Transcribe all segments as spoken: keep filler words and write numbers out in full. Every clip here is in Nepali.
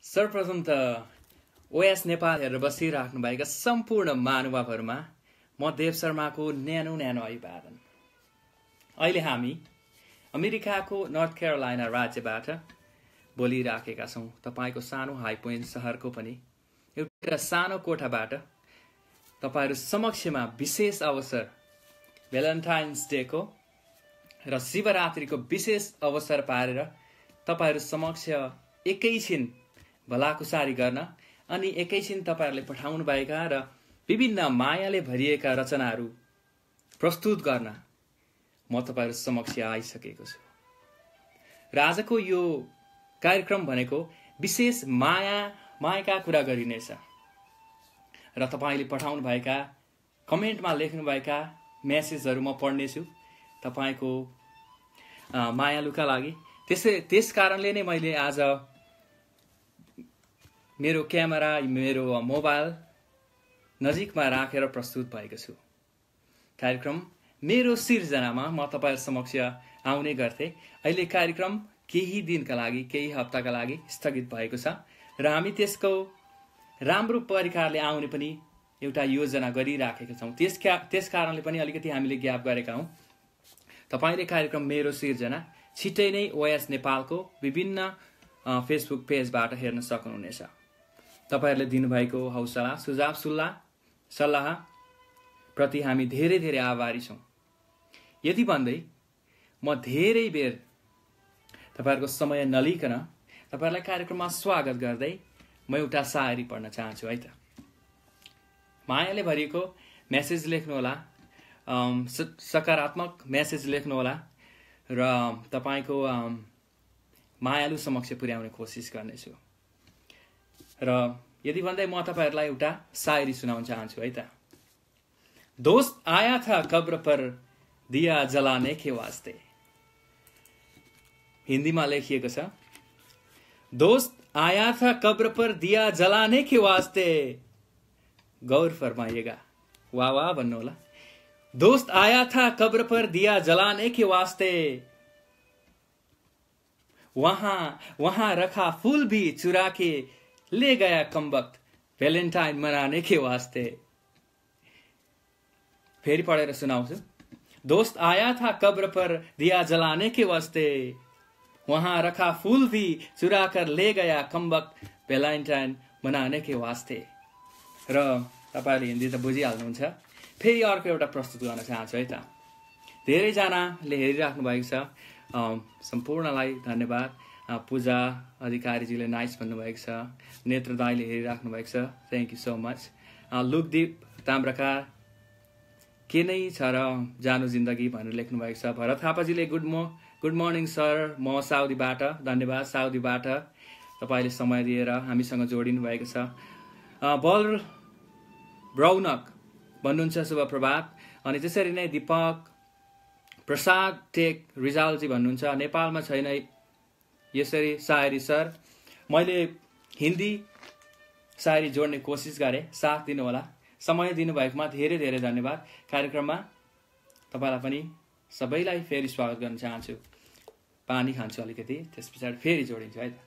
सर्वप्रथम त ओएस नेपाल हेरेर बसिराख्नु भएका सम्पूर्ण महानुभावहरुमा म देव शर्माको न्यानो न्यानो अभिवादन। अहिले हामी अमेरिकाको नर्थ क्यारोलाइना राज्यबाट बोलिराखेका छौं। तपाईको सानो हाई पोइन्ट शहरको पनि एउटा सानो कोठाबाट तपाईहरु समक्षमा विशेष अवसर भ्यालेन्टाइन्स डे को र शिवरात्रिको विशेष अवसर पारेर तपाईहरु समक्ष एकैछिन भलाकुसारी गर्न अनि एकैछिन तपाईहरुले पठाउनु भएका र विभिन्न मायाले भरिएका रचनाहरू प्रस्तुत गर्न म तपाईहरु समक्ष आइसकेको छु। र आजको यो कार्यक्रम भनेको विशेष माया मायाका कुरा गरिनेछ र तपाईले पठाउनु भएका कमेन्टमा लेख्नु भएका मेसेजहरू म पढ्ने छु तपाईको मायालुका लागि। त्यसै त्यस कारणले नै मैले आज मेरो क्यामेरा मेरो मोबाइल नजिकमा राखेर प्रस्तुत भएको छु। कार्यक्रम मेरो सिर्जनामा म तपाईहरु समक्ष आउने गर्थे। अहिले कार्यक्रम केही दिनका लागि केही हप्ताका लागि स्थगित भएको छ र हामी त्यसको राम्रो परिकारले आउने पनि एउटा योजना गरिराखेका छौं। त्यस त्यस कारणले पनि अलिकति हामीले ग्याप गरेका हौं। तपाईले कार्यक्रम मेरो सिर्जना छिटै नै ओएस नेपालको विभिन्न फेसबुक पेजबाट हेर्न सक्नुहुनेछ। तपाईहरुले दिनुभएको हौसला सुझाव सल्लाह सल्लाह प्रति हामी धेरै धेरै आभारी छौं। यति भन्दै म धेरै बेर तपाईहरुको समय नलिकन तपाईहरुलाई कार्यक्रममा स्वागत गर्दै म एउटा शायरी पढ्न चाहन्छु है त। मायाले भरिएको मेसेज लेख्नु होला, सकारात्मक मेसेज लेख्नु होला र तपाईको मायालु समक्ष पुर्याउने कोसिस गर्नेछु। र यदि भन्दै म तपाईहरुलाई एउटा शायरी सुनाउन चाहन्छु है त। दोस्त आया था कब्र पर दिया जलाने के वास्ते। हिन्दीमा लेखिएको छ, दोस्त आया था कब्र पर दिया जलाने के वास्ते। गौर फरमाइएगा, वाह वाह भन्नु होला। दोस्त आया था कब्र पर दिया जलाने के वास्ते, वहां वहां रखा फूल भी चुरा के ले गया कमबख्त वैलेंटाइन मनाने के वास्ते। फेरि पढेर सुनाउँछु। दोस्त आया था कब्र पर दिया जलाने के वास्ते, वहां रखा फूल भी चुरा कर ले गया कमबख्त वैलेंटाइन मनाने के वास्ते। र तपाईहरुले हिन्दी त बुझिहाल्नुहुन्छ। फेरि अर्को एउटा प्रस्तुत गर्न चाहन्छु है त। धेरै जनाले हेरिराख्नु भएको छ, सम्पूर्णलाई धन्यवाद। पूजा अधिकारीजीले नाइस भन्नुभएको छ, नेत्र दाइले हेरिराख्नु भएको छ, thank you so much. Lukdeep Tamrakar के नै छ र जानु जिन्दगी भनेर लेख्नु भएको छ। भरत थापाजीले गुड मो गुड मर्निङ सर, म साउदीबाट, धन्यवाद साउदीबाट तपाईले समय दिएर हामीसँग जोडिनु भएको छ। बल ब्रौनक भन्नुहुन्छ शुभ प्रभात। अनि त्यसरी नै दीपक प्रसाद टेक रिजालजी भन्नुहुन्छ नेपालमा छैन यसरी शायरी सर। मैले हिन्दी शायरी जोड्ने कोसिस गरे, साथ दिनु होला। समय दिनुभएकोमा धेरै धेरै धन्यवाद। कार्यक्रममा तपाईलाई पनि सबैलाई फेरि स्वागत गर्न चाहन्छु। पानी खान्छु अलिकति, त्यस पछाडि फेरि जोडिन्छु है त।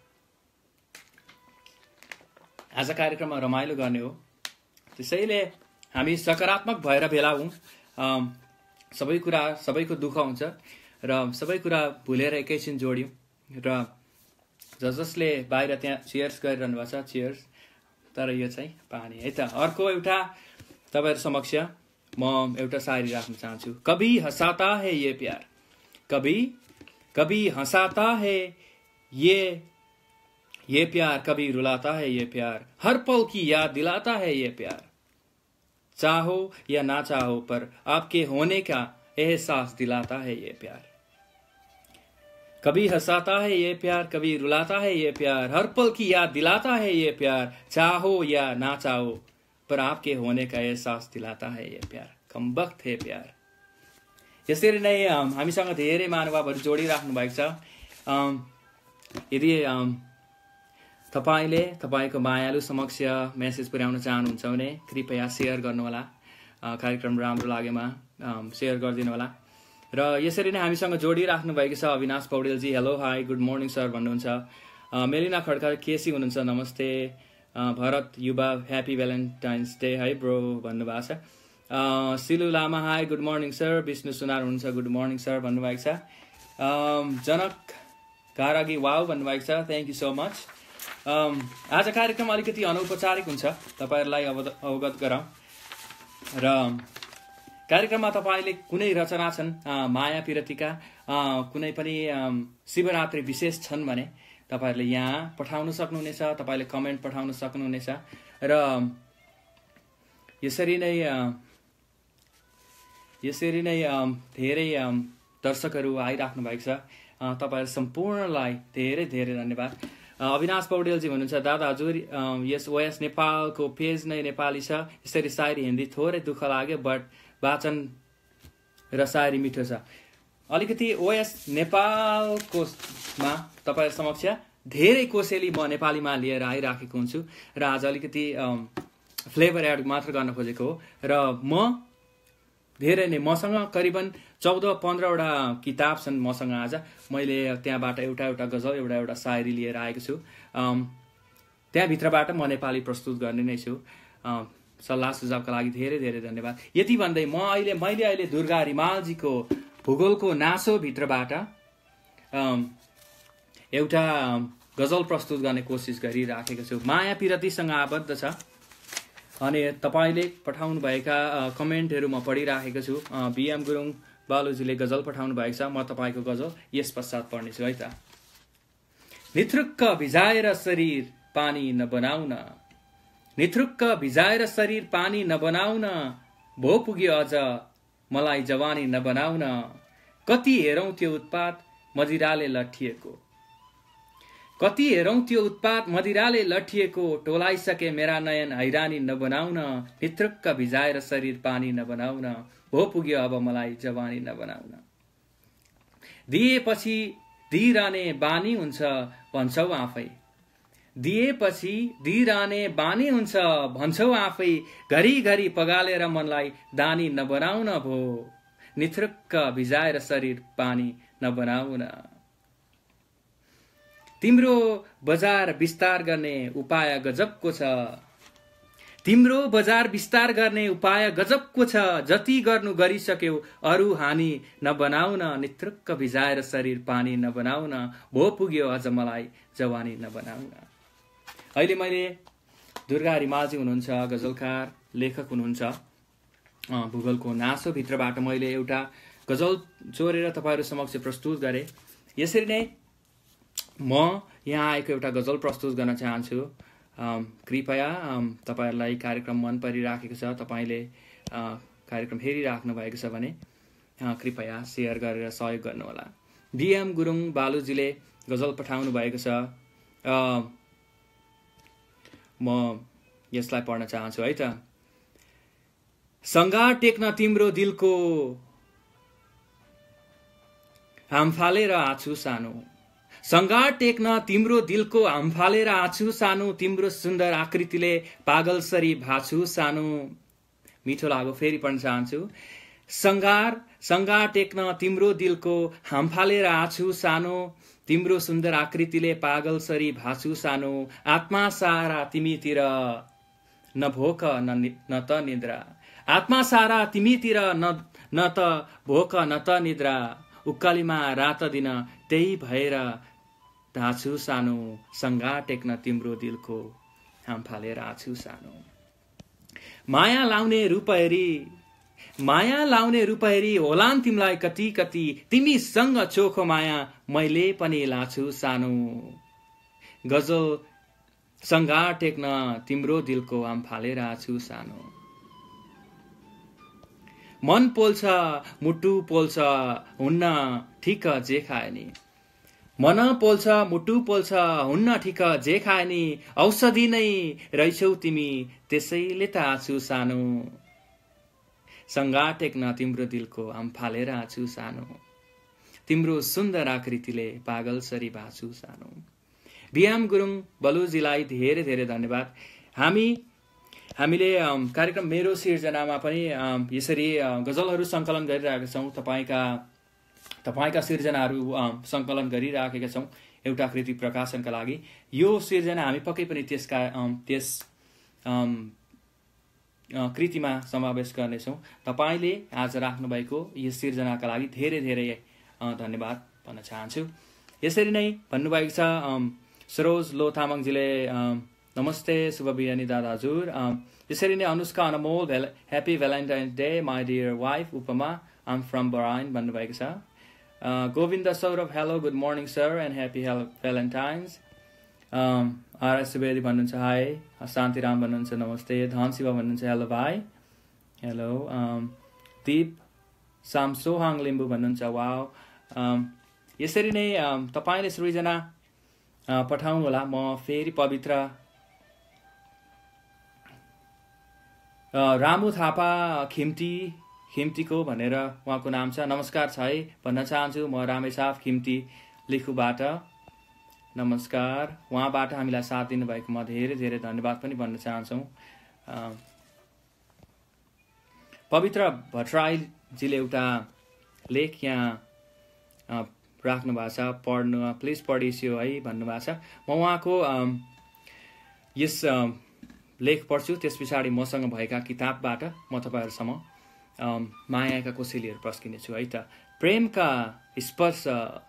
आज कार्यक्रममा रमाइलो गर्ने हो, त्यसैले हामी सकारात्मक भएर भेला हौं। सबै कुरा सबैको दुःख हुन्छ र सबै कुरा भुलेर एकैछिन जोड्यौं। र जस जसले बाहिर त्यहाँ चियर्स गरिरहनु भएको छ, चियर्स। तर यो चाहिँ पानी है त। अर्को एउटा तपाईहरु समक्ष म एउटा शायरी राख्न चाहन्छु। कभी हंसाता है ये प्यार, कभी कभी हंसाता है ये ये प्यार, कभी रुलाता है ये प्यार, हर पल की याद दिलाता है ये प्यार, चाहो या ना चाहो पर आपके होने का एहसास दिलाता है ये प्यार। कभी हंसाता है ये प्यार, कभी रुलाता है ये प्यार, हर पल की याद दिलाता है ये प्यार, चाहो या ना चाहो पर आपके होने का एहसास दिलाता है ये प्यार, कमबख्त है प्यार। यसरी नै हामीसँग धेरै महानुभावहरू जोडिराख्नु भएको छ। यदि तपाईले तपाईको मायालु समक्ष मेसेज पुर्याउन चाहनुहुन्छ भने कृपया शेयर गर्नुहोला। कार्यक्रम राम्रो लागेमा शेयर गरिदिनु होला। र यसरी नै हामीसँग जोडिराख्नु भएको छ अविनाश पौडेलजी। Hello hi good morning sir भन्नुहुन्छ। मेलिना खड्का केसी हुनुहुन्छ नमस्ते। भरत युवा happy valentine's day hey bro भन्नुभएको छ। Silu Lama hi good morning sir. Vishnu Sunar हुनुहुन्छ गुड मर्निङ सर भन्नुभएको छ। जनक गारागी वाउ भन्नुभएको छ थ्याङ्क यू सो मच। आज कार्यक्रम अलिकति अनौपचारिक हुन्छ तपाईँहरूलाई अवगत गराउँ र कार्यक्रममा तपाईँले कुनै रचना छन् माया पिरतीका कुनै पनि शिवरात्रि विशेष छन् भने तपाईँहरूले यहाँ पठाउन सक्नुहुनेछ, तपाईँले कमेन्ट पठाउन सक्नुहुनेछ र यसरी नै यसरी नै धेरै दर्शकहरू आइराख्नु भएको छ। तपाईँहरू सम्पूर्णलाई धेरै धेरै धन्यवाद। अविनाश पौडेलजी भन्नुहुन्छ दादा हजुर यस ओएस नेपालको पेज नै नेपाली छ, यसरी सायरी हिन्दी थोरै दुःख लाग्यो बट वाचन र सायरी मिठो छ। अलिकति ओएस नेपालकोमा तपाईँहरू समक्ष धेरै कोसेली म नेपालीमा लिएर आइराखेको हुन्छु र आज अलिकति फ्लेभर एड मात्र गर्न खोजेको हो र म धेरै नै मसँग करिबन चौध पन्ध्रवटा किताब छन् मसँग। आज मैले त्यहाँबाट एउटा एउटा गजल एउटा एउटा सायरी लिएर आएको छु। त्यहाँभित्रबाट म नेपाली प्रस्तुत गर्ने नै छु। सल्लाह सुझावका लागि धेरै धेरै धन्यवाद। यति भन्दै म अहिले मैले अहिले दुर्गा रिमालजीको भूगोलको नासोभित्रबाट एउटा गजल प्रस्तुत गर्ने कोसिस गरिराखेको छु। माया पिरतीसँग आबद्ध छ अनि तपाईँले पठाउनुभएका कमेन्टहरू म पढिराखेको छु। बिएम गुरुङ बालुजीले गजल पठाउनु भएको छ, म तपाईँको गजल यस पश्चात पढ्नेछु है त। निथुक्क भिजाएर शरीर पानी नबनाउन, निथुक्क भिजाएर शरीर पानी नबनाउन, भो पुग्यो अझ मलाई जवानी नबनाउन, कति हेरौँ त्यो उत्पात मदिराले लट्ठिएको, कति हेरौँ त्यो उत्पात मदिराले लट्ठिएको, टोलाइसके मेरा नयन हैरानी नबनाउन, निथुक्क भिजाएर शरीर पानी नबनाउन, भो पुग्यो अब मलाई जवानी नबनाउन। दिएपछि दिइरहने बानी हुन्छ भन्छौ आफै, दिएपछि दिइरहने बानी हुन्छ भन्छौ आफै, घरिघरि पगालेर मनलाई दानी नबनाउन, भो निथुक्क भिजाएर शरीर पानी नबनाउन। तिम्रो बजार विस्तार गर्ने उपाय गजबको छ, तिम्रो बजार विस्तार गर्ने उपाय गजबको छ, जति गर्नु गरिसक्यौ अरू हानि नबनाउन, निथुक्क भिजाएर शरीर पानी नबनाउन, भो पुग्यो अझ मलाई जवानी नबनाउन। अहिले मैले दुर्गा रिमालजी हुनुहुन्छ गजलकार लेखक हुनुहुन्छ, भूगोलको नासोभित्रबाट मैले एउटा गजल चोरेर तपाईँहरू समक्ष प्रस्तुत गरेँ। यसरी नै म यहाँ आएको एउटा गजल प्रस्तुत गर्न चाहन्छु। कृपया तपाईँहरूलाई कार्यक्रम मन परिराखेको छ, तपाईँले कार्यक्रम हेरिराख्नु भएको छ भने कृपया सेयर गरेर सहयोग गर्नुहोला। बिएम गुरुङ बालुजीले गजल पठाउनु भएको छ, म यसलाई पढ्न चाहन्छु है त। सङ्गार टेक्न तिम्रो दिलको हाम फालेर आछु सानो, सङ्गार टेक्न तिम्रो दिलको हाम फालेर आछु सानो, तिम्रो सुन्दर आकृतिले पागलसरी भाछु सानो। मिठो लाग्यो, फेरि पढ्न चाहन्छु। सङ्गार सङ्गार टेक्न तिम्रो दिलको हाम फालेर आछु सानो, तिम्रो सुन्दर आकृतिले पागलसरी भाछु सानो, आत्मा सारा तिमीतिर न भोक न त निद्रा, आत्मा सारा तिमीतिर न न त भोक न त निद्रा, उकालीमा रात दिन त्यही भएर धाछु सानो, सङ्गार टेक्न तिम्रो दिलको हाम फालेर आछु सानो। माया लाउने रूप हेरी माया लाउने रूप हेरी होलान् तिमीलाई कति कति, तिमीसँग चोखो माया मैले पनि लाछु सानो। गजल सङ्गार टेक्न तिम्रो दिलको हाम फालेर आछु सानो। मन पोल्छ मुटु पोल्छ हुन्न ठिक जे खाए नि, मन पोल्छ मुटु पोल्छ हुन्न ठिक जे खाए नि, औषधि नै रहेछौ तिमी त्यसैले त आछु सानो। सङ्गार टेक्न तिम्रो दिलको हाम फालेर आछु सानो, तिम्रो सुन्दर आकृतिले पागलसरी भाछु सानो। बिएम गुरुङ बलुजीलाई धेरै धेरै धन्यवाद। हामी हामीले कार्यक्रम मेरो सिर्जनामा पनि यसरी गजलहरू सङ्कलन गरिरहेका छौँ, तपाईँका तपाईँका सिर्जनाहरू सङ्कलन गरिराखेका छौँ। एउटा कृति प्रकाशनका लागि यो सिर्जना हामी पक्कै पनि त्यसका त्यस कृतिमा समावेश गर्नेछौँ। तपाईँले आज राख्नुभएको यस सिर्जनाका लागि धेरै धेरै धन्यवाद भन्न चाहन्छु। यसरी नै भन्नुभएको छ सरोज लो तामाङजीले नमस्ते शुभ बिहानी दादा हजुर। यसरी नै अनुष्का अनमोल भेल happy valentine's day my dear wife Upama I'm from Bahrain भन्नुभएको छ। Govind Saurabh hello good morning sir and happy valentine's. R S Subedi भन्नुहुन्छ हाई। शान्तिराम भन्नुहुन्छ नमस्ते। धन शिव भन्नुहुन्छ हेलो भाइ हेलो। दीप सामसोहाङ लिम्बू भन्नुहुन्छ वाओ। यसरी नै तपाईँले सृजना पठाउनु होला। म फेरि पवित्र रामु थापा खिम्ती खिम्तीको भनेर उहाँको नाम छ। नमस्कार छ है भन्न चाहन्छु। म रामेसाफ खिम्ती लेखुबाट नमस्कार। उहाँबाट हामीलाई साथ दिनुभएकोमा धेरै धेरै धन्यवाद पनि भन्न चाहन्छौँ। पवित्र भट्टराईजीले एउटा लेख यहाँ राख्नु भएको छ, पढ्नु प्लिज पढिस्यो है भन्नुभएको छ। म उहाँको यस लेख पढ्छु, त्यस पछाडि मसँग भएका किताबबाट म तपाईँहरूसम्म मायाका कोसेलीहरू पस्किनेछु है त। प्रेमका स्पर्श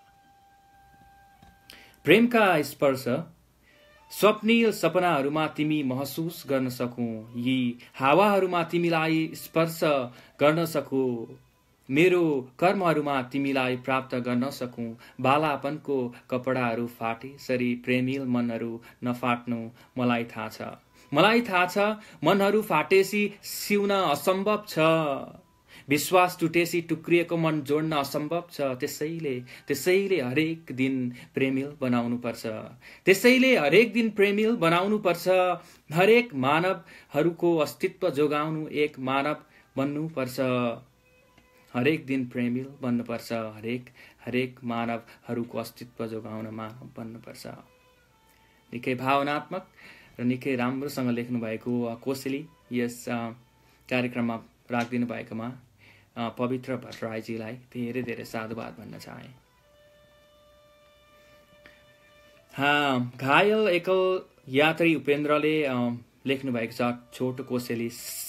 प्रेमका स्पर्श स्वप्निल सपनाहरूमा तिमी महसुस गर्न सकूं, यी हावाहरूमा तिमीलाई स्पर्श गर्न सकूं, मेरो कर्महरूमा तिमीलाई प्राप्त गर्न सकूं, बालापनको कपडाहरू फाटे सरी प्रेमिल मनहरू नफाट्नु मलाई थाहा छ, मलाई थाहा छ मनहरू फाटेसी सिउन असम्भव छ, विश्वास टुटेसी टुक्रिएको मन जोड्न असम्भव छ, त्यसैले त्यसैले हरेक दिन प्रेमिल बनाउनु पर्छ, त्यसैले हरेक दिन प्रेमिल बनाउनु पर्छ, हरेक मानवहरूको अस्तित्व जोगाउनु एक मानव बन्नु पर्छ, हरेक दिन प्रेमिल बन्नुपर्छ, हरेक हरेक मानवहरूको अस्तित्व जोगाउन मानव बन्नुपर्छ। निकै भावनात्मक र निकै राम्रोसँग लेख्नु भएको कोसेली यस कार्यक्रममा राखिदिनु भएकोमा पवित्र भट्टराईजीलाई धेरै धेरै साधुवाद भन्न चाहे। घायल एकल यात्री उपेन्द्रले लेख्नु भएको छ छोटो कोसेली,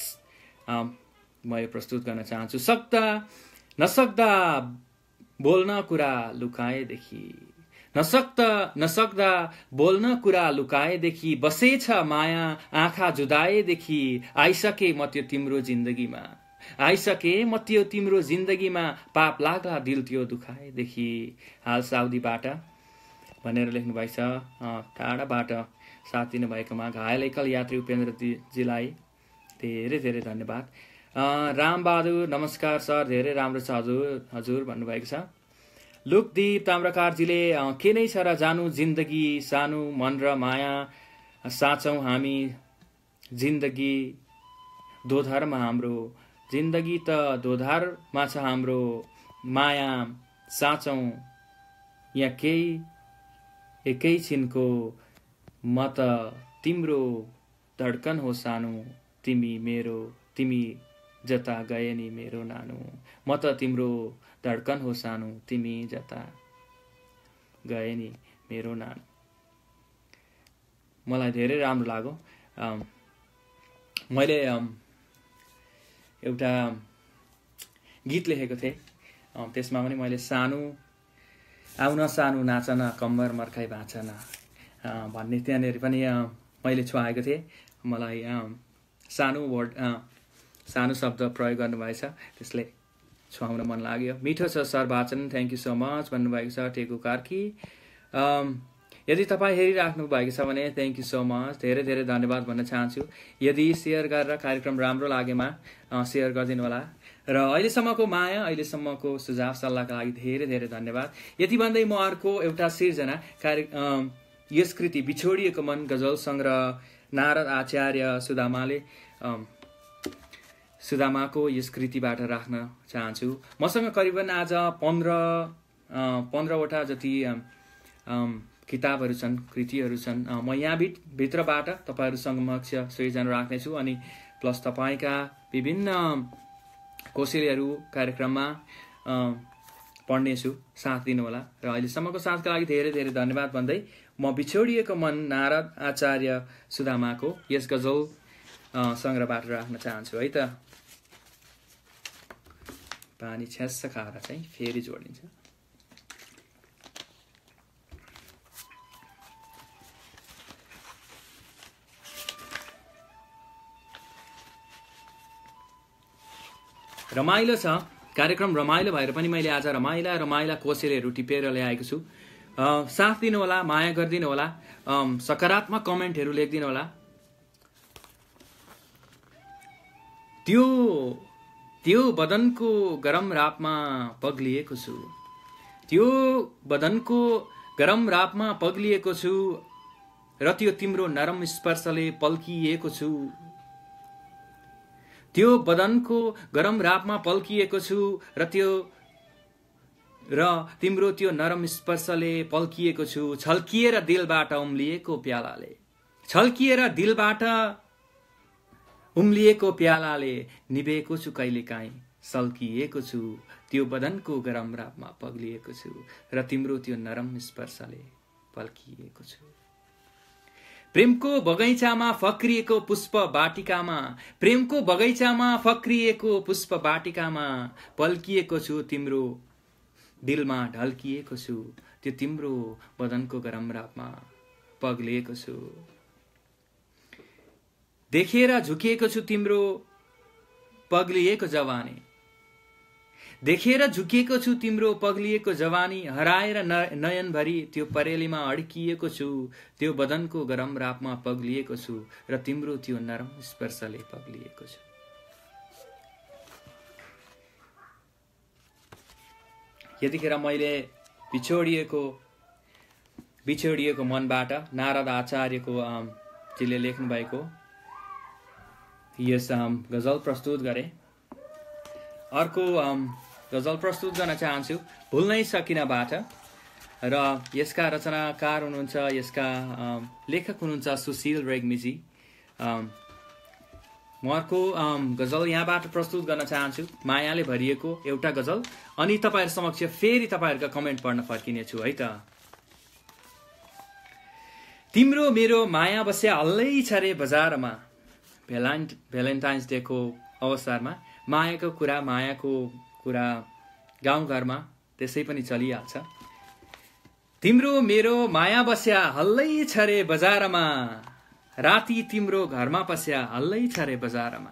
म यो प्रस्तुत गर्न चाहन्छु। सक्दा नसक्दा बोल्न कुरा लुकाएदेखि, नसक्दा नसक्दा बोल्न कुरा लुकाएदेखि, बसेछ माया आँखा जुदाएदेखि, आइसके म त्यो तिम्रो जिन्दगीमा, आइसके म त्यो तिम्रो जिन्दगीमा, पाप लाग्ला दिल त्यो दुखाएदेखि। हाल साउदीबाट भनेर लेख्नु भएको छ, टाढाबाट साथ दिनु भएकोमा घायल एकल यात्री उपेन्द्रजीलाई धेरै धेरै धन्यवाद। रामबहादुर नमस्कार सर, धेरै राम्रो छ हजुर हजुर भन्नुभएको छ। लुकदीप ताम्रकारजीले के नै छ र जानु जिन्दगी सानो मन र माया साँचौँ हामी, जिन्दगी दोधारमा हाम्रो, जिन्दगी त दोधारमा छ हाम्रो, माया साँचौँ यहाँ केही एकैछिनको, म त तिम्रो धड्कन हो सानो, तिमी मेरो तिमी जता गए नि मेरो नानु, म त तिम्रो धड्कन हो सानो, तिमी जता गए नि मेरो नानु। मलाई धेरै राम्रो लाग्यो। मैले एउटा गीत लेखेको थिएँ, त्यसमा पनि मैले सानो आउन सानो नाचन कम्बर मर्काई बाँचन भन्ने त्यहाँनिर पनि मैले छुवाएको थिएँ। मलाई सानो वर्ड सानो शब्द प्रयोग गर्नुभएछ, त्यसले छुवाउन मन लाग्यो। मिठो छ सर वाचन, थ्याङ्क यू सो मच भन्नुभएको छ टेकु कार्की। यदि तपाईँ हेरिराख्नु भएको छ भने थ्याङ्क यू सो मच, धेरै धेरै धन्यवाद भन्न चाहन्छु। यदि सेयर गरेर कार्यक्रम राम्रो लागेमा सेयर गरिदिनु होला र अहिलेसम्मको माया अहिलेसम्मको सुझाव सल्लाहका लागि धेरै धेरै धन्यवाद। यति भन्दै म अर्को एउटा सिर्जना कार्य यस कृति बिछोडिएको मन गजल सङ्ग्रह नारद आचार्य सुदामाले सुदामाको यस कृतिबाट राख्न चाहन्छु। मसँग करिबन आज पन्ध्र पन्ध्रवटा जति किताबहरू छन्, कृतिहरू छन्। म यहाँ भित भित्रबाट तपाईँहरू समक्ष सृजना राख्नेछु अनि प्लस तपाईँका विभिन्न कोसेलीहरू कार्यक्रममा पढ्नेछु, साथ दिनुहोला। र अहिलेसम्मको साथका लागि धेरै धेरै धन्यवाद भन्दै म बिछोडिएको मन नारद आचार्य सुदामाको यस गजल सङ्ग्रहबाट राख्न चाहन्छु है त। पानी छ्यास्स खाएर चाहिँ फेरि जोडिन्छ। रमाइलो छ कार्यक्रम, रमाइलो भएर पनि मैले आज रमाइला रमाइला कोसेलीहरू टिपेर ल्याएको छु। साथ दिनु होला, माया गरिदिनु होला, सकारात्मक कमेन्टहरू लेखिदिनु होला। त्यो त्यो बदनको गरम रापमा पग्लिएको छु, त्यो बदनको गरम रापमा पग्लिएको छु, र त्यो तिम्रो नरम स्पर्शले पल्किएको छु। त्यो बदनको गरम रापमा पल्किएको छु, र त्यो र तिम्रो त्यो नरम स्पर्शले पल्किएको छु। छल्किएर दिलबाट उम्लिएको प्यालाले, छल्किएर दिलबाट उम्लिएको प्यालाले निभेको छु कहिलेकाहीँ, सल्किएको छु। त्यो बदनको गरम रापमा पग्लिएको छु, र तिम्रो त्यो नरम स्पर्शले पल्किएको छु। प्रेमको बगैँचामा फक्रिएको पुष्प बाटिकामा, प्रेमको बगैँचामा फक्रिएको पुष्प बाटिकामा पल्किएको छु। तिम्रो दिलमा ढल्किएको छु, त्यो तिम्रो बदनको गरम रापमा पग्लिएको छु। देखेर झुकिएको छु तिम्रो पग्लिएको जवानी, देखेर झुकिएको छु तिम्रो पग्लिएको जवानी। हराएर नयनभरि त्यो परेलीमा अड्किएको छु, त्यो बदनको गरम रापमा पग्लिएको छु, र तिम्रो त्यो नरम स्पर्शले पग्लिएको छु। यतिखेर मैले बिछोडिएको बिछोडिएको मनबाट नारद आचार्यको जीले लेख्नु भएको यस गजल प्रस्तुत गरे। अर्को गजल प्रस्तुत गर्न चाहन्छु, भुल्नै सकिनबाट। र यसका रचनाकार हुनुहुन्छ, यसका लेखक हुनुहुन्छ सुशील रेग्मीजी। म अर्को गजल यहाँबाट प्रस्तुत गर्न चाहन्छु, मायाले भरिएको एउटा गजल। अनि तपाईँहरू समक्ष फेरि तपाईँहरूका कमेन्ट पढ्न फर्किनेछु है त। तिम्रो मेरो माया बस्या हल्लै छ रे बजारमा। भ्यालेन्ट भ्यालेन्टाइन्स डेको अवसरमा मायाको कुरा, मायाको कुरा गाउँघरमा त्यसै पनि चलिहाल्छ। तिम्रो मेरो माया बस्या हल्लै छ रे बजारमा, राति तिम्रो घरमा पस्या हल्लै छ रे बजारमा।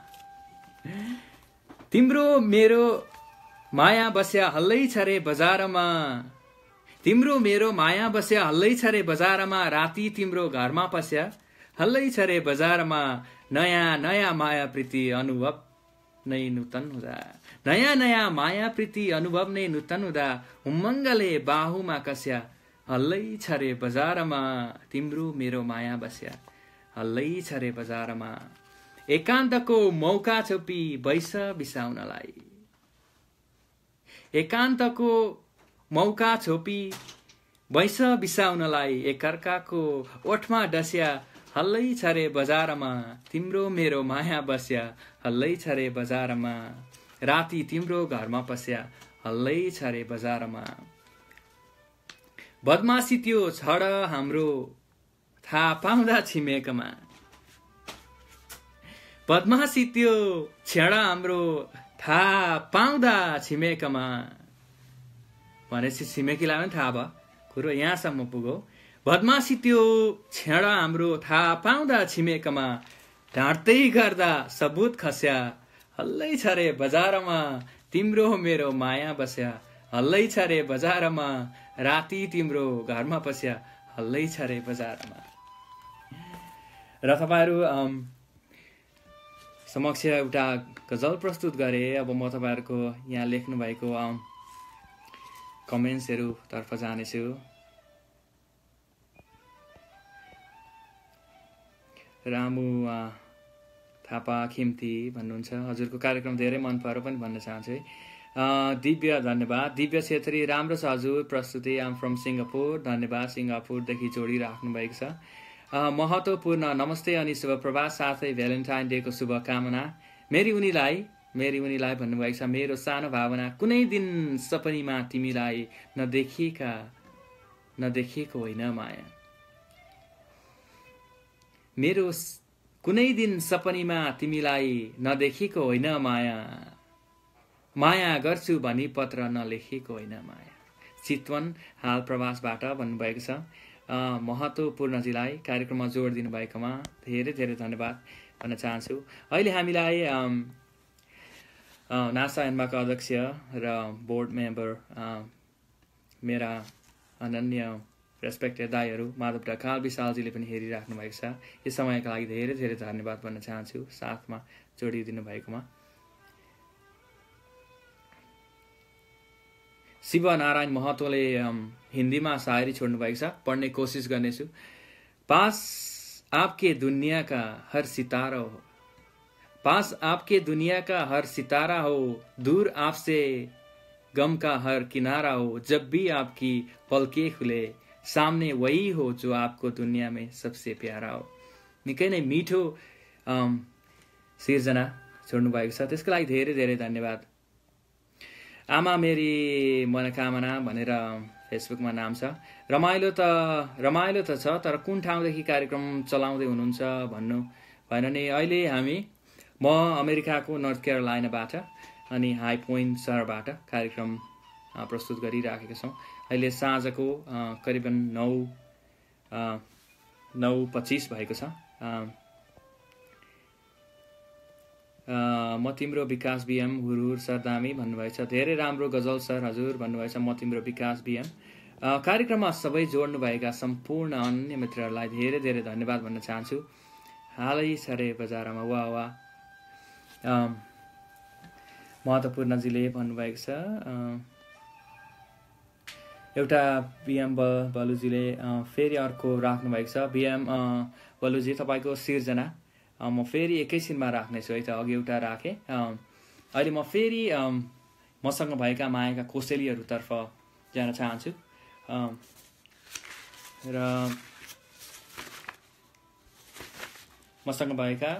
तिम्रो मेरो माया बस्या हल्लै छ रे बजारमा, तिम्रो मेरो माया बस्या हल्लै छ रे बजारमा। राति तिम्रो घरमा पस्या हल्लै छ रे बजारमा। नयाँ नयाँ माया प्रीति अनुभव नै नूतन हुँदा, नयाँ नयाँ माया प्रीति अनुभव नै नूतन हुँदा। उमङ्गले बाहुमा कस्या हल्लै छ रे बजारमा। तिम्रो मेरो माया बस्या हल्लै छ रे बजारमा। एकान्तको मौका छोपी बैस बिसाउनलाई, एकान्तको मौका छोपी बैस बिसाउनलाई। एकअर्काको ओठमा डस्या हल्लै छ रे बजारमा। तिम्रो मेरो माया बस्या हल्लै छ रे बजारमा। राति तिम्रो घरमा पस्या हल्लै छ रे बजारमा। बदमासी त्यो छड हाम्रो थाहा पाउँदा छिमेकमा, बदमासी त्यो छेडा हाम्रो थाहा पाउँदा छिमेकमा। भनेपछि छिमेकीलाई पनि थाहा भयो, कुरो यहाँसम्म पुग्यो। बदमासी त्यो छेडा हाम्रो थाहा पाउँदा छिमेकमा। ढाँट्दै गर्दा सबुत खस्या हल्लै छ रे बजारमा। तिम्रो मेरो माया बस्या हल्लै छ रे बजारमा। राति तिम्रो घरमा पस्या हल्लै छ रे बजारमा। र तपाईँहरू समक्ष एउटा गजल प्रस्तुत गरे। अब म तपाईँहरूको यहाँ लेख्नु भएको कमेन्ट्सहरू तर्फ जानेछु। रामु थापा खिम्ती भन्नुहुन्छ, हजुरको कार्यक्रम धेरै मन पऱ्यो पनि भन्न चाहन्छु है। दिव्य धन्यवाद। दिव्य छेत्री, राम्रो छ हजुर प्रस्तुति। आम फ्रम सिङ्गापुर, धन्यवाद। सिङ्गापुरदेखि जोडिराख्नु भएको छ। महत्त्वपूर्ण नमस्ते अनि शुभ प्रभात, साथै भ्यालेन्टाइन डेको शुभकामना। मेरी उनीलाई मेरी उनीलाई भन्नुभएको छ मेरो सानो भावना कुनै दिन सपनीमा तिमीलाई नदेखिएका नदेखिएको होइन माया मेरो कुनै दिन सपनीमा तिमीलाई नदेखिएको होइन माया माया गर्छु भनी पत्र नलेखेको होइन माया चितवन हाल प्रवासबाट भन्नुभएको छ महत्त्वपूर्णजीलाई कार्यक्रममा जोड दिनुभएकोमा धेरै धेरै धन्यवाद भन्न चाहन्छु। अहिले हामीलाई नासा एन्माका अध्यक्ष र बोर्ड मेम्बर मेरा अनन्य रेस्पेक्टेड दाईहरू माधव ढकाल विशालजीले पनि हेरिराख्नु भएको छ। यस समयका लागि धेरै धेरै धन्यवाद भन्न चाहन्छु साथमा जोडिदिनु भएकोमा। शिव नारायण महतोले हिन्दीमा शायरी छोड्नु भएको छ, पढ्ने कोसिस गर्नेछु। पास आपके दुनिया का हर सितारा हो पास आपके दुनिया का हर सितारा हो दूर आपसे गम का हर किनारा हो जब भी आपकी पलके खुले सामने वही हो जो आपको दुनिया में सबसे प्यारा हो। निकै नै मिठो सिर्जना छोड्नु भएको छ, त्यसको लागि धेरै धेरै धन्यवाद। आमा मेरी मनोकामना भनेर फेसबुकमा नाम छ। रमाइलो त रमाइलो त छ, तर कुन ठाउँदेखि कार्यक्रम चलाउँदै हुनुहुन्छ भन्नु भएन नि। अहिले हामी म अमेरिकाको नर्थ क्यारोलाइनाबाट अनि हाई पोइन्ट सहरबाट कार्यक्रम प्रस्तुत गरिराखेका छौँ। अहिले साँझको करिबन नौ नौ पच्चिस भएको छ। म तिम्रो विकास बिएम हुरुर सरदामी भन्नुभएको छ। धेरै राम्रो गजल सर हजुर भन्नुभएको छ। म तिम्रो विकास बिएम कार्यक्रममा सबै जोड्नुभएका सम्पूर्ण अन्य मित्रहरूलाई धेरै धेरै धन्यवाद भन्न चाहन्छु। हालै छरे बजारमा वा वा महत्त्वपूर्णजीले भन्नुभएको छ। एउटा बिएम बलुजीले फेरि अर्को राख्नुभएको छ। बिएम बलुजी तपाईँको सिर्जना म फेरि एकैछिनमा राख्नेछु है त। अघि एउटा राखेँ, अहिले म फेरि मसँग भएका मायाका कोसेलीहरूतर्फ जान चाहन्छु र मसँग भएका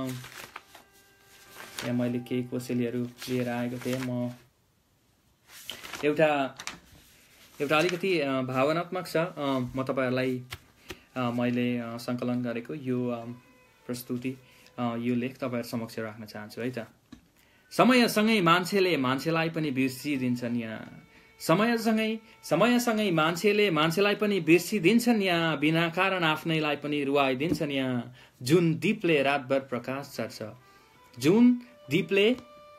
यहाँ मैले केही कोसेलीहरू लिएर आएको थिएँ। म एउटा एउटा अलिकति भावनात्मक छ, म तपाईँहरूलाई मैले सङ्कलन गरेको यो प्रस्तुति यो लेख तपाईँहरू समक्ष राख्न चाहन्छु है त। समयसँगै मान्छेले मान्छेलाई पनि बिर्सिदिन्छन् यहाँ समयसँगै समयसँगै मान्छेले मान्छेलाई पनि बिर्सिदिन्छन् यहाँ बिना कारण आफ्नैलाई पनि रुवाइदिन्छन् यहाँ। जुन दीपले रातभर प्रकाश छर्छ जुन दीपले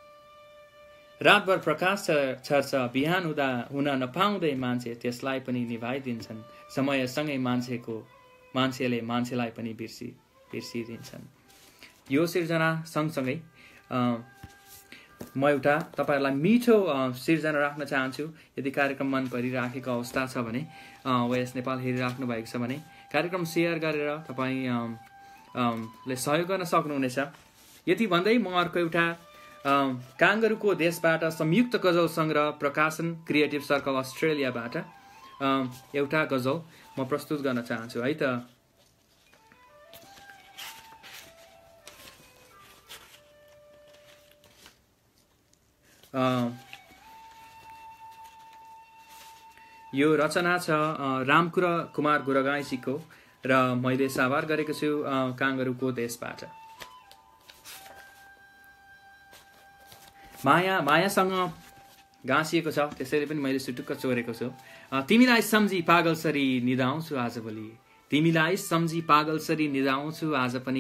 रातभर प्रकाश छर्छ बिहान हुँदा हुन नपाउँदै मान्छे त्यसलाई पनि निभाइदिन्छन्। समयसँगै मान्छेको मान्छेले मान्छेलाई पनि बिर्सि बिर्सिदिन्छन्। यो सिर्जना सँगसँगै म एउटा तपाईँहरूलाई मिठो सिर्जना राख्न चाहन्छु। यदि कार्यक्रम मन परिराखेको अवस्था छ भने वेस नेपाल हेरिराख्नु भएको छ भने कार्यक्रम सेयर गरेर तपाईँले सहयोग गर्न सक्नुहुनेछ। यति भन्दै म अर्को एउटा काङ्गरुको देशबाट संयुक्त गजल सङ्ग्रह प्रकाशन क्रिएटिभ सर्कल अस्ट्रेलियाबाट एउटा गजल म प्रस्तुत गर्न चाहन्छु है त। यो रचना छ रामकुरा कुमार गुरगाईजीको र मैले साभार गरेको छु काङ्गरुको देशबाट। माया मायासँग गाँसिएको छ, त्यसैले पनि मैले सुटुक्क चोरेको छु। तिमीलाई सम्झी पागलसरी निदाउँछु आज भोलि तिमीलाई सम्झी पागलसरी निदाउँछु आज पनि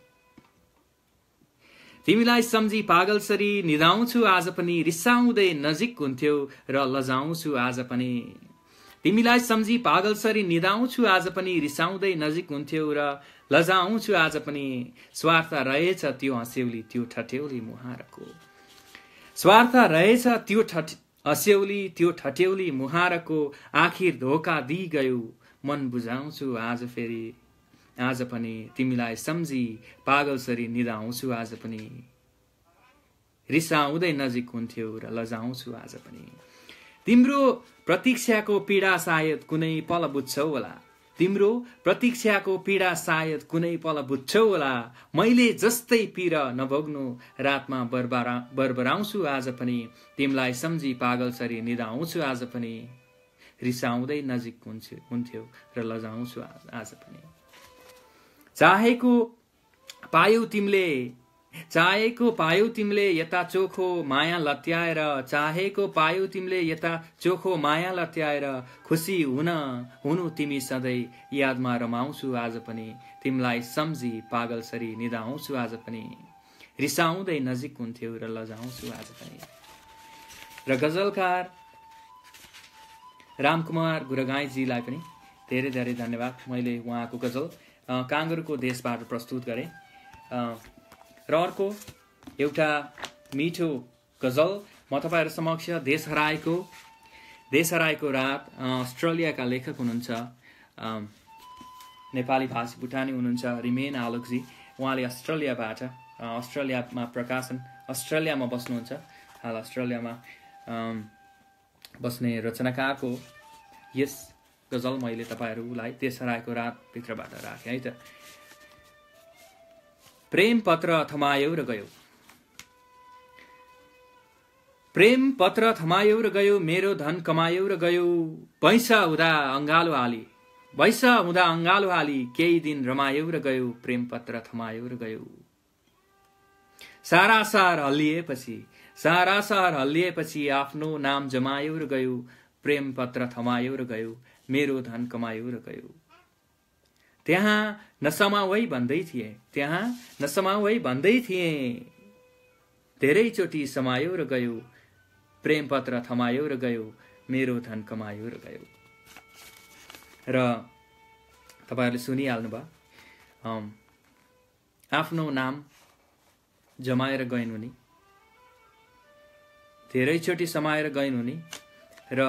तिमीलाई सम्झी पागलसरी निदाउँछु आज पनि रिसाउँदै नजिक हुन्थ्यौ र लजाउँछु आज पनि तिमीलाई सम्झी पागलसरी निदाउँछु आज पनि रिसाउँदै नजिक हुन्थ्यौ र लजाउँछु आज पनि। स्वार्थ रहेछ त्यो हँस्यौली त्यो ठट्यौली मुहारको स्वार्थ रहेछ त्यो हँस्यौली त्यो ठट्यौली मुहारको आखिर धोका दिइ गयो मन बुझाउँछु आज फेरि आज पनि तिमीलाई सम्झी पागलसरी निदाउँछु आज पनि रिसाउँदै नजिक हुन्थ्यौ र लजाउँछु आज पनि। तिम्रो प्रतीक्षाको पीडा सायद कुनै पल बुझ्छौ होला तिम्रो प्रतीक्षाको पीडा सायद कुनै पल बुझ्छौ होला। मैले जस्तै पीर नभोग्नु रातमा बरबरा बरबराउँछु आज पनि, तिमीलाई सम्झी पागल सरी निदाउँछु आज पनि, रिसाउँदै नजिक हुन्थ्यो र लजाउँछु आज पनि। चाहेको पायौ तिमीले चाहेको पायौ तिमीले यता चोखो माया लत्याएर, चाहेको पायौ तिमीले यता चोखो माया लत्याएर, खुसी हुन हुनु तिमी सधैँ यादमा रमाउँछु आज पनि, तिमीलाई सम्झी पागल सरी निदाउँछु आज पनि, रिसाउँदै नजिक हुन्थ्यो र लजाउँछु आज पनि। र गजलकार रामकुमार गुरगाईजीलाई पनि धेरै धेरै धन्यवाद। मैले उहाँको गजल काङ्गुरको देशबाट प्रस्तुत गरेँ। र अर्को एउटा मिठो गजल म तपाईँहरू समक्ष देश हराएको देश हराएको रात, अस्ट्रेलियाका लेखक हुनुहुन्छ, नेपाली भाषी भुटानी हुनुहुन्छ रिमेन आलोकजी। उहाँले अस्ट्रेलियाबाट अस्ट्रेलियामा प्रकाशन अस्ट्रेलियामा बस्नुहुन्छ, हाल अस्ट्रेलियामा बस्ने रचनाकारको यस गजल मैले तपाईँहरूलाई देश हराएको रातभित्रबाट राखेँ है त। प्रेम पत्र थमायौ र गयो, प्रेम पत्र थमायौ र गयो, मेरो धन कमायौ र गयो, पैसा हुँदा अङ्गालो हाली पैसा हुँदा अङ्गालो हाली, केही दिन रमायौ र गयो, प्रेम पत्र थमायौ र गयो। सारा सार हल्लिएपछि सारा सार हल्लिएपछि आफ्नो नाम जमायौ र गयो, प्रेम पत्र थमायौ र गयो, मेरो धन कमायौ र गयो। त्यहाँ नसमावै भन्दै थिए त्यहाँ नसमावै भन्दै थिए, धेरैचोटि समायो र गयो, प्रेम पत्र थमायो र गयो, मेरो धन कमायो र गयो। र तपाईहरुले सुनिहाल्नुभयो, आफ्नो नाम जमाएर गइन् उनी, धेरैचोटि समाएर गइन् उनी। र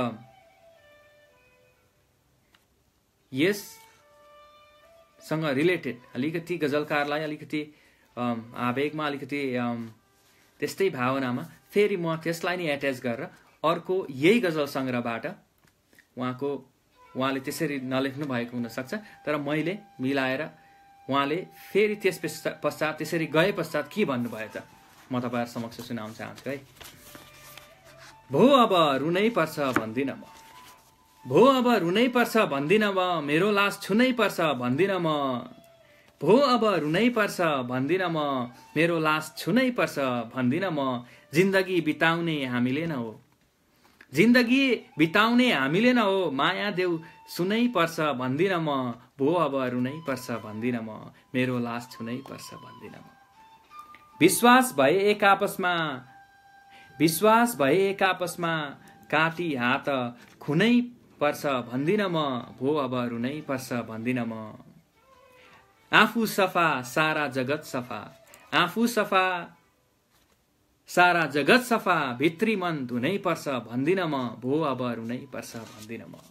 यस सँग रिलेटेड अलिकति गजलकारलाई अलिकति आवेगमा अलिकति त्यस्तै भावनामा फेरि म त्यसलाई नै एट्याच गरेर अर्को यही गजल संग्रहबाट उहाँको उहाँले त्यसरी नलेख्नु भएको हुन सक्छ, तर मैले मिलाएर उहाँले फेरि त्यस पश्चात त्यसरी गए पश्चात के भन्नुभयो त म तपाईहरु समक्ष सुनाउन चाहन्छु है। भो अब रुनै पर्छ भन्दिन म, भो अब रुनै पर्छ भन्दिन म, मेरो लास छुनै पर्छ भन्दिन म, भो अब रुनै पर्छ भन्दिन म, मेरो लास छुनै पर्छ भन्दिन म, जिन्दगी बिताउने हामीले न हो जिन्दगी बिताउने हामीले न हो, माया देऊ सुनै पर्छ भन्दिन म, भो अब रुनै पर्छ भन्दिन म, मेरो लास छुनै पर्छ भन्दिन म। विश्वास भए एक आपसमा विश्वास भए एक आपसमा, काटी हात खुनै पर्छ भन्दिन म, भो अब रुनै पर्छ भन्दिन म। आफू सफा सारा जगत सफा, आफू सफा सारा जगत सफा, भित्री मन धुनै पर्छ भन्दिन म, भो अब रुनै पर्छ भन्दिन म।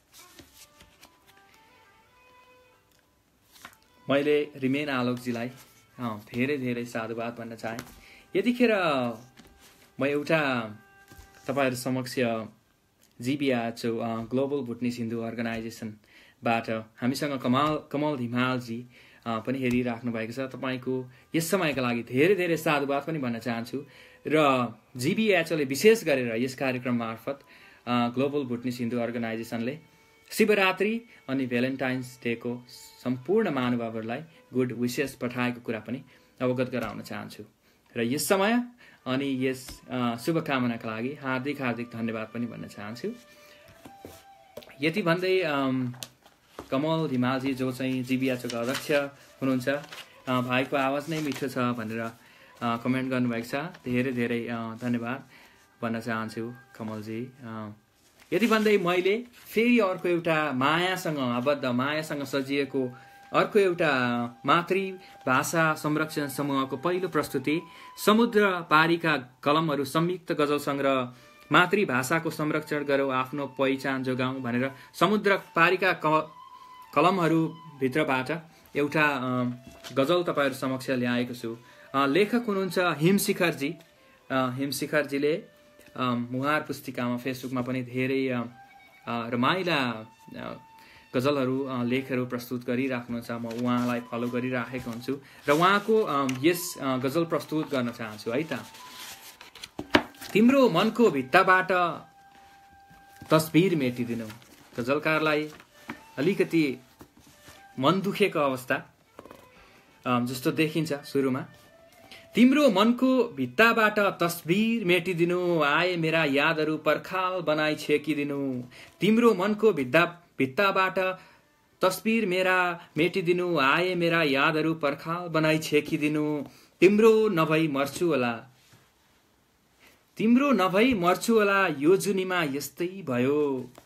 मैले रिमेन आलोकजीलाई धेरै धेरै साधुवाद भन्न चाहे। यतिखेर म एउटा तपाईहरु समक्ष जीबीएचओ ग्लोबल भुटनिस हिन्दू अर्गनाइजेसनबाट हामीसँग कमल कमल धिमालजी पनि हेरिराख्नु भएको छ। तपाईको यस समयका लागि धेरै धेरै साधुवाद पनि भन्न चाहन्छु। र जीबीएचओले विशेष गरेर यस कार्यक्रम मार्फत ग्लोबल भुटनिस हिन्दू अर्गनाइजेसनले शिवरात्रि अनि भ्यालेन्टाइन्स डेको सम्पूर्ण महानुभावहरूलाई गुड विशेष पठाएको कुरा पनि अवगत गराउन चाहन्छु। र यस समय अनि यस शुभकामनाका लागि हार्दिक हार्दिक धन्यवाद पनि भन्न चाहन्छु। यति भन्दै कमल धिमालजी जो चाहिँ जीबीएचओका अध्यक्ष हुनुहुन्छ, भाइको आवाज नै मिठो छ भनेर कमेन्ट गर्नुभएको छ, धेरै धेरै धन्यवाद भन्न चाहन्छु कमलजी। यति भन्दै मैले फेरि अर्को एउटा मायासँग आबद्ध मायासँग सजिएको अर्को एउटा मातृभाषा संरक्षण समूहको पहिलो प्रस्तुति समुद्र पारीका कलमहरू संयुक्त गजल संग्रह मातृभाषाको संरक्षण गरौँ आफ्नो पहिचान जोगाउँ भनेर समुद्र पारीका कलमहरू भित्रबाट एउटा गजल तपाईहरु समक्ष ल्याएको छु। लेखक हुनुहुन्छ हिमशिखरजी। हिमशिखरजीले मुहार पुस्तिकामा फेसबुकमा पनि धेरै रमाइला गजलहरू लेखहरू प्रस्तुत गरिराख्नुहुन्छ। म उहाँलाई फलो गरिराखेको हुन्छु र उहाँको यस गजल प्रस्तुत गर्न चाहन्छु है त। तिम्रो मनको भित्ताबाट तस्बिर मेटिदिनु। गजलकारलाई अलिकति मन दुखेको अवस्था जस्तो देखिन्छ सुरुमा। तिम्रो मनको भित्ताबाट तस्बिर मेटिदिनु, आए मेरा यादहरू पर्खाल बनाई छेकिदिनु। तिम्रो मनको भित्ता भित्ताबाट तस्बिर मेरा मेटिदिनु, आए मेरा यादहरू पर्खाल बनाई छेकिदिनु। तिम्रो नभई मर्छु होला, तिम्रो नभई मर्छु होला, यो जुनीमा यस्तै भयो।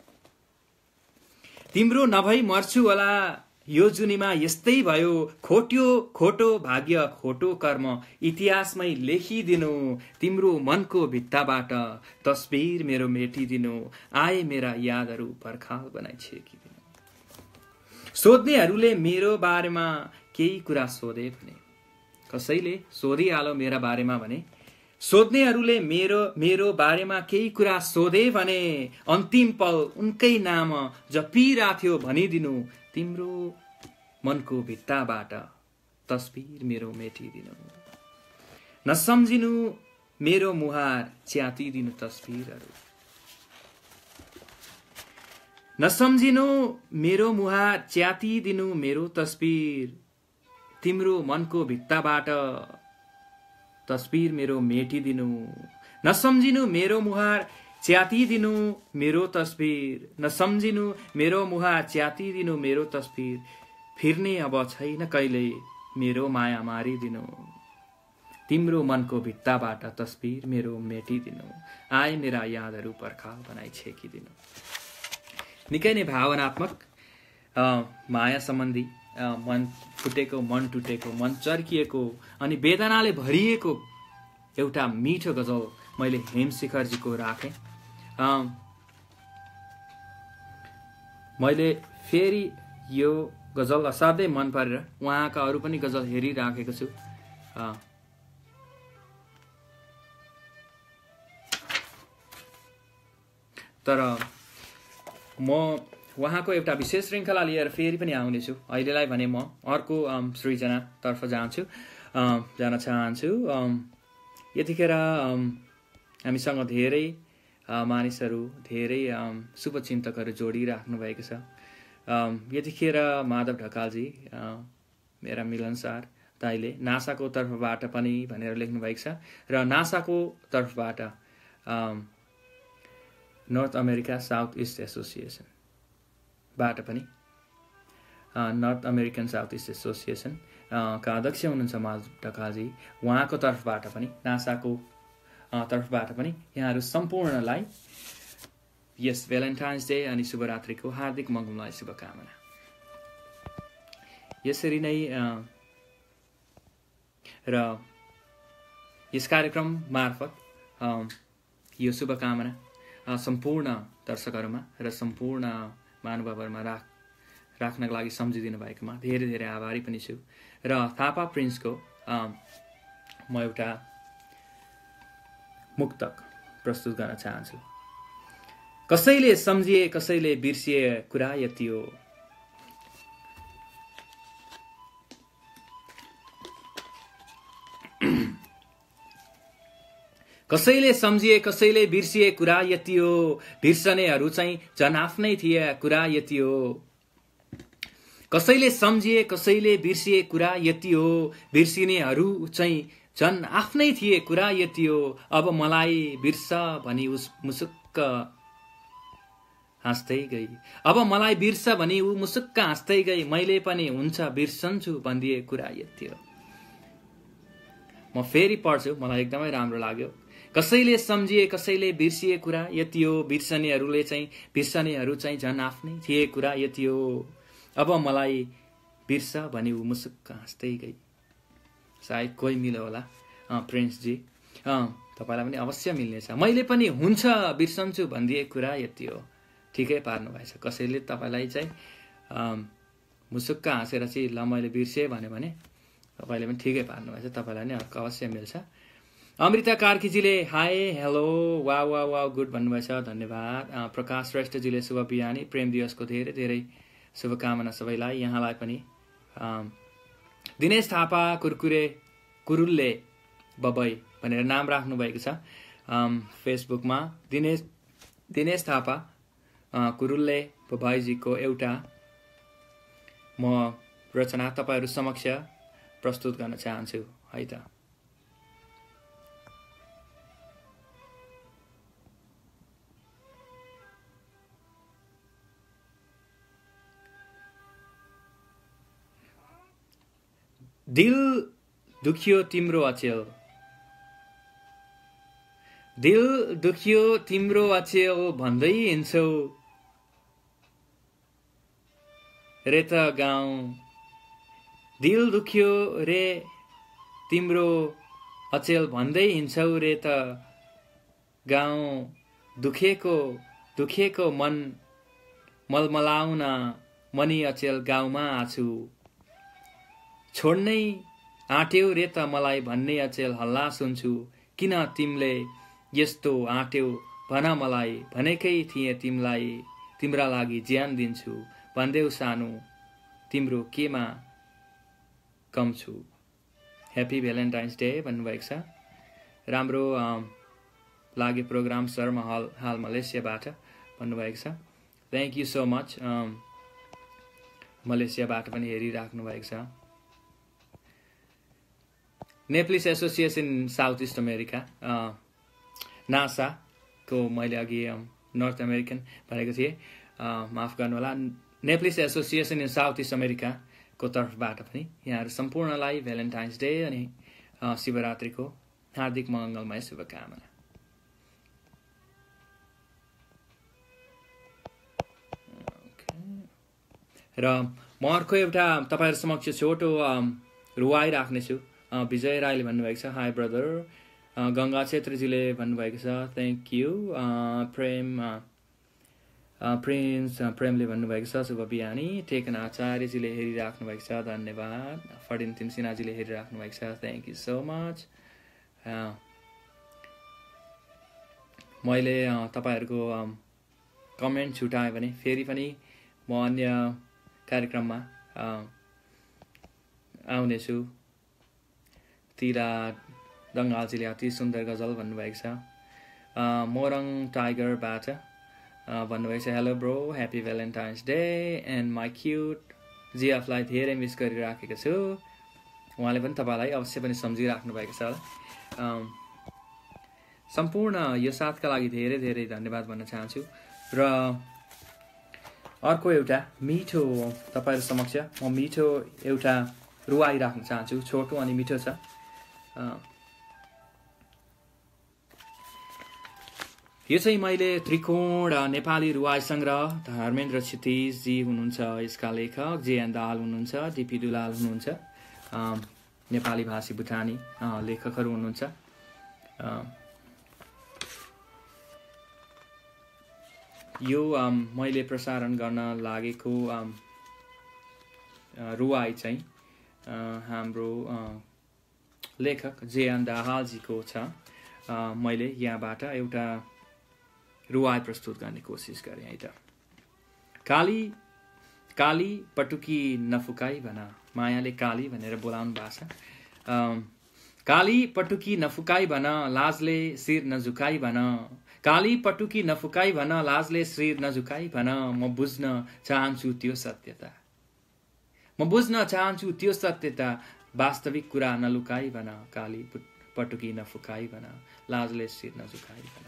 तिम्रो नभई मर्छु होला, यो जुनीमा यस्तै भयो। खोट्यो खोटो भाग्य, खोटो कर्म, इतिहासमै लेखिदिनु। तिम्रो मनको भित्ताबाट तस्बिर मेरो मेटिदिनु, आए मेरा यादहरू पर्खाल बनाइ छेकिदिनु। सोध्नेहरूले मेरो बारेमा केही कुरा सोधे भने, कसैले सोधिहालो मेरा बारेमा भने, सोध्नेहरूले मेरो मेरो बारेमा केही कुरा सोधे भने, अन्तिम पल उनकै नाम जपिराथ्यो भनिदिनु। तिम्रो मनको भित्ताबाट तस्बिर मेरो मेटिदिनु। नसम्झिनु मेरो मुहार च्यातिदिनु तस्बिरहरू। नसम्झिनु मेरो मुहार च्यातिदिनु मेरो तस्बिर। तिम्रो मनको भित्ताबाट तस्बिर मेरो मेटिदिनु। नसम्झिनु मेरो मुहार च्यातिदिनु मेरो तस्बिर। नसम्झिनु मेरो मुहार च्यातिदिनु मेरो तस्बिर। फिर्ने अब छैन कहिले मेरो माया मारिदिनु। तिम्रो मनको भित्ताबाट तस्बिर मेरो मेटिदिनु, आए मेरा यादहरू पर्खाल बनाई छेकिदिनु। निकै नै भावनात्मक माया सम्बन्धी, मन फुटेको, मन टुटेको, मन चर्किएको अनि वेदनाले भरिएको एउटा मिठो गजल मैले हेमशिखरजीको राखेँ। मैले फेरि यो गजल असाध्यै मन परेर उहाँका अरू पनि गजल हेरिराखेको छु। तर म उहाँको एउटा विशेष श्रृङ्खला लिएर फेरि पनि आउनेछु। अहिलेलाई भने म अर्को सृजनातर्फ जान्छु जान चाहन्छु। यतिखेर हामीसँग धेरै मानिसहरू, धेरै शुभचिन्तकहरू जोडिराख्नु भएको छ। यतिखेर माधव ढकालजी, मेरा मिलनसार दाइले नासाको तर्फबाट पनि भनेर लेख्नु भएको छ र नासाको तर्फबाट north America south east association बाट पनि, north American south east association का अध्यक्ष हुनुहुन्छ माधव ढकालजी, उहाँको तर्फबाट पनि, नासाको तर्फबाट पनि यहाँहरू सम्पूर्णलाई यस भ्यालेन्टाइन्स डे अनि शुभरात्रिको हार्दिक मङ्गलमय शुभकामना। यसरी नै र यस कार्यक्रम मार्फत यो शुभकामना सम्पूर्ण दर्शकहरूमा र सम्पूर्ण महानुभावहरूमा राख राख्नको लागि सम्झिदिनु भएकोमा धेरै धेरै आभारी पनि छु। र थापा प्रिन्सको म एउटा मुक्तक प्रस्तुत गर्न चाहन्छु। कसैले सम्झिए कसैले बिर्सिए कुरा यति हो। कसैले सम्झिए कसैले बिर्सिए कुरा यति हो। बिर्सनेहरू चाहिँ झन् आफ्नै थिए कुरा यति हो। कसैले सम्झिए कसैले बिर्सिए कुरा यति हो। बिर्सिनेहरू चाहिँ झन् आफ्नै थिए कुरा यति हो। अब मलाई बिर्स भनी उस मुसुक्क हाँस्दै गई। अब मलाई बिर्स भनी ऊ मुसुक्क हाँस्दै गई। मैले पनि हुन्छ बिर्सन्छु भनिदिए कुरा यति हो। म फेरि पढ्छु, मलाई एकदमै राम्रो लाग्यो। कसैले सम्झिए कसैले बिर्सिए कुरा यति हो। बिर्सनेहरूले चाहिँ बिर्सनेहरू चाहिँ झन् आफ्नै थिए कुरा यति हो। अब मलाई बिर्स भनी ऊ मुसुक्क हाँस्दै गई। सायद कोही मिल्यो होला प्रिन्सजी, तपाईँलाई पनि अवश्य मिल्नेछ। मैले पनि हुन्छ बिर्सन्छु भनिदिए कुरा यति हो। ठिकै पार्नु भएछ। कसैले तपाईँलाई चाहिँ मुसुक्क हाँसेर चाहिँ ल मैले बिर्सेँ भन्यो भने तपाईँले पनि ठिकै पार्नु भएछ। तपाईँलाई नै अर्को अवश्य मिल्छ। अमृता कार्कीजीले हाई हेलो वा वा वा गुड भन्नुभएछ, धन्यवाद। प्रकाश श्रेष्ठजीले शुभ बिहानी, प्रेम दिवसको धेरै धेरै शुभकामना सबैलाई। यहाँलाई पनि दिनेश थापा कुरकुरे कुरुल्ले बबई भनेर नाम राख्नु भएको छ फेसबुकमा। दिनेश दिनेश थापा कुरुल्ले बबईजीको एउटा म रचना तपाईहरु समक्ष प्रस्तुत गर्न चाहन्छु है त। दिल दुखियो तिम्रो अचेल, दिल दुखियो तिम्रो अचेल भन्दै हिँड्छौ रे त गाउँ। दिल दुखियो रे तिम्रो अचेल भन्दै हिँड्छौ रे त गाउँ। दुखेको दुखेको मन मलमलाउन मनी अचेल गाउँमा आछु। छोड्नै आँट्यौ रे त मलाई भन्ने अचेल हल्ला सुन्छु। किन तिमीले यस्तो आँट्यौ भन मलाई, भनेकै थिए तिमीलाई तिम्रा लागि ज्यान दिन्छु। भन्देऊ सानो तिम्रो केमा कम छु। ह्याप्पी भ्यालेन्टाइन्स डे भन्नुभएको छ। राम्रो लाग्यो प्रोग्राम सर, म हाल हाल मलेसियाबाट भन्नुभएको छ। Thank you so much. मलेसियाबाट पनि हेरिराख्नु भएको छ। Nepalese association south east America, NASA को मैले अघि नर्थ अमेरिकन भनेको थिएँ, माफ गर्नु होला। Nepalese association in south east America को तर्फबाट पनि यहाँहरू सम्पूर्णलाई भ्यालेन्टाइन्स डे अनि शिवरात्रिको हार्दिक मङ्गलमय शुभकामना। र म अर्को एउटा तपाईहरु समक्ष छोटो रुवाई राख्नेछु। विजय राईले भन्नुभएको छ, हाई ब्रदर। गंगा छेत्रीजीले भन्नुभएको छ, थ्याङ्क यू। प्रेम प्रिन्स प्रेमले भन्नुभएको छ, शुभ बिहानी। टेकन आचार्यजीले हेरिराख्नु भएको छ, धन्यवाद। फडिन तिमसिनाजीले हेरिराख्नु भएको छ, थ्याङ्क यू सो मच। मैले तपाईहरुको कमेन्ट छुटाएँ भने फेरि पनि म अन्य कार्यक्रममा आउनेछु। तिरा दङ्गालजीले अति सुन्दर गजल भन्नुभएको छ। मोरङ टाइगरबाट भन्नुभएको छ, hello bro, happy valentine's day and my cute जिएफलाई धेरै मिस गरिराखेको छु। उहाँले पनि तपाईँलाई अवश्य पनि सम्झिराख्नु भएको छ। सम्पूर्ण यो साथका लागि धेरै धेरै धन्यवाद भन्न चाहन्छु। र अर्को एउटा मिठो तपाईँहरू समक्ष म मिठो एउटा रुवाई राख्न चाहन्छु। छोटो अनि मिठो छ। यो चाहिँ मैले त्रिकोण नेपाली रुवाई संग्रह, धर्मेन्द्र क्षितिजजी हुनुहुन्छ यसका लेखक, जेएन दाहाल हुनुहुन्छ, डिपी दुलाल हुनुहुन्छ, नेपाली भाषी भुटानी लेखकहरू हुनुहुन्छ। यो मैले प्रसारण गर्न लागेको रुवाई चाहिँ हाम्रो लेखक जेएन दाहालजीको छ। मैले यहाँबाट एउटा रुवाई प्रस्तुत गर्ने कोसिस गरेँ है त। काली काली पटुकी नफुकाई भन, मायाले काली भनेर बोलाउनु भएको छ। काली पटुकी नफुकाई भन, लाजले शिर नझुकाई भन। काली पटुकी नफुकाई भन, लाजले शिर नझुकाई भन। म बुझ्न चाहन्छु त्यो सत्यता, म बुझ्न चाहन्छु त्यो सत्यता, वास्तविक कुरा नलुकाई भन। काली पटुकी नफुकाई भन, लाजले शिर नझुकाई भन।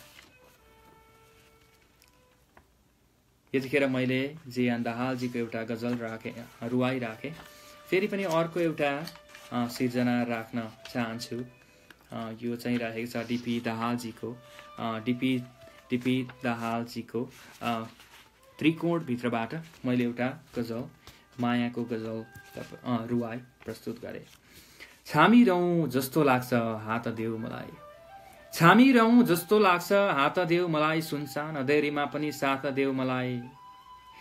यतिखेर मैले जेएन दाहालजीको एउटा गजल राखेँ, रुवाई राखेँ। फेरि पनि अर्को एउटा सिर्जना राख्न चाहन्छु। यो चाहिँ राखेको छ डिपी दाहालजीको, डिपी डिपी दाहालजीको त्रिकोणभित्रबाट मैले एउटा गजल, मायाको गजल रुवाई प्रस्तुत गरेँ। छामिरौँ जस्तो लाग्छ हात देऊ मलाई, छामिरौँ जस्तो लाग्छ हात देऊ मलाई। सुनसान अँधेरीमा पनि साथ देऊ मलाई।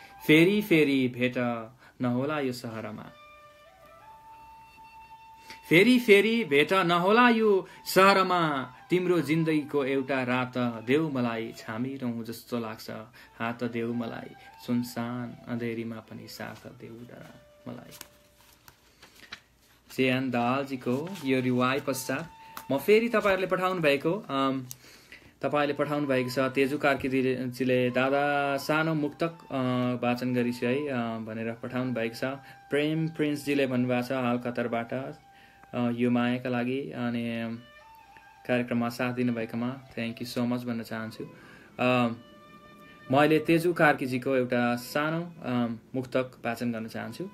फेरि फेरि भेट नहोला यो सहरमा, फेरि फेरि भेट नहोला यो सहरमा तिम्रो जिन्दगीको एउटा रात देऊ मलाई छामिरहँ जस्तो लाग्छ हात देऊ मलाई सुनसान अँधेरीमा पनि साथ देऊ डरा मलाई। जेएन दालजीको यो रिवाई पश्चात म फेरि तपाईँहरूले पठाउनु भएको तपाईँले पठाउनु भएको छ तेजु कार्कीजीले दादा सानो मुक्तक वाचन गरिछु है भनेर पठाउनु भएको छ। प्रेम प्रिन्सजीले भन्नुभएको छ हाल कतारबाट यो मायाका लागि अनि कार्यक्रममा साथ दिनुभएकोमा थ्याङ्क यू सो मच भन्न चाहन्छु। म अहिले तेजु कार्कीजीको एउटा सानो मुक्तक वाचन गर्न चाहन्छु।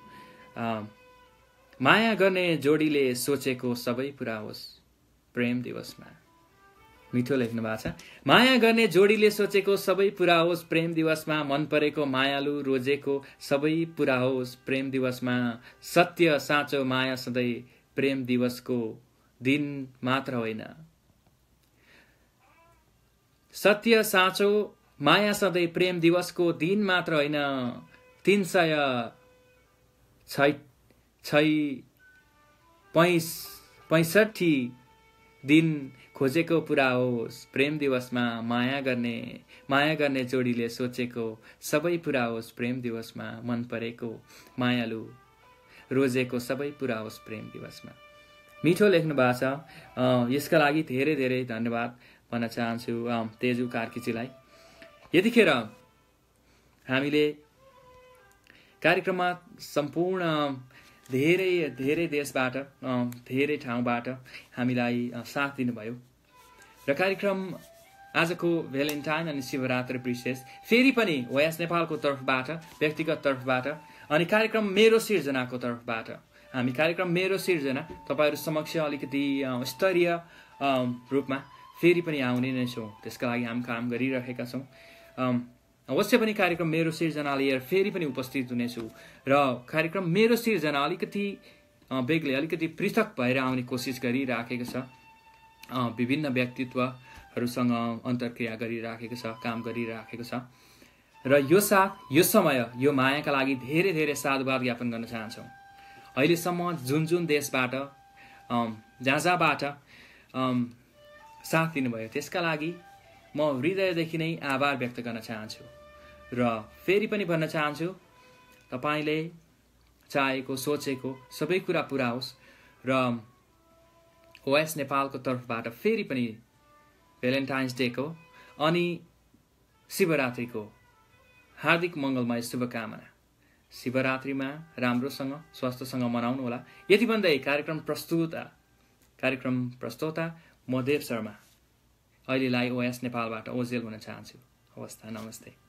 माया गर्ने जोडीले सोचेको सबै पुरा होस् प्रेम दिवसमा। मिठो लेख्नु भएको छ। माया गर्ने जोडीले सोचेको सबै पुरा होस् प्रेम दिवसमा मन परेको मायालु रोजेको सबै पुरा होस् प्रेम दिवसमा। सत्य साँचो माया सधैँ प्रेम दिवसको दिन मात्र होइन। सत्य साँचो माया सधैँ प्रेम दिवसको दिन मात्र होइन तीन सय छै छै पैस पैँसठी दिन खोजेको पुरा होस् प्रेम दिवसमा। माया गर्ने माया गर्ने जोडीले सोचेको सबै पुरा होस् प्रेम दिवसमा मन परेको मायालु रोजेको सबै पुरा होस् प्रेम दिवसमा। मिठो लेख्नु भएको छ। यसका लागि धेरै धेरै धन्यवाद भन्न चाहन्छु तेजु कार्कीजीलाई। यतिखेर हामीले कार्यक्रममा सम्पूर्ण धेरै धेरै देशबाट धेरै ठाउँबाट हामीलाई साथ दिनुभयो र कार्यक्रम आजको भ्यालेन्टाइन अनि शिवरात्रि विशेष फेरि पनि ओएस नेपालको तर्फबाट व्यक्तिगत तर्फबाट अनि कार्यक्रम मेरो सिर्जनाको तर्फबाट हामी कार्यक्रम मेरो सिर्जना तपाईँहरू समक्ष अलिकति स्तरीय रूपमा फेरि पनि आउने नै छौँ। त्यसका लागि हामी काम गरिरहेका छौँ। अवश्य पनि कार्यक्रम मेरो सिर्जना लिएर फेरि पनि उपस्थित हुनेछु र कार्यक्रम मेरो सिर्जना अलिकति बेग्लै अलिकति पृथक भएर आउने कोसिस गरिराखेको छ। विभिन्न व्यक्तित्वहरूसँग अन्तर्क्रिया गरिराखेको छ काम गरिराखेको छ र यो साथ यो समय यो मायाका लागि धेरै धेरै साधुवाद ज्ञापन गर्न चाहन्छौँ। अहिलेसम्म जुन जुन देशबाट जहाँ जहाँबाट साथ दिनुभयो त्यसका लागि म हृदयदेखि नै आभार व्यक्त गर्न चाहन्छु र फेरि पनि भन्न चाहन्छु तपाईँले चाहेको सोचेको सबै कुरा पुरा होस् र ओएस नेपालको तर्फबाट फेरि पनि भ्यालेन्टाइन्स डेको अनि शिवरात्रिको हार्दिक मङ्गलमय शुभकामना। शिवरात्रिमा राम्रोसँग स्वस्थसँग मनाउनु होला। यति भन्दै कार्यक्रम प्रस्तुता कार्यक्रम प्रस्तोता म देव शर्मा अहिलेलाई ओएस नेपालबाट ओजेल हुन चाहन्छु। हवस् त नमस्ते।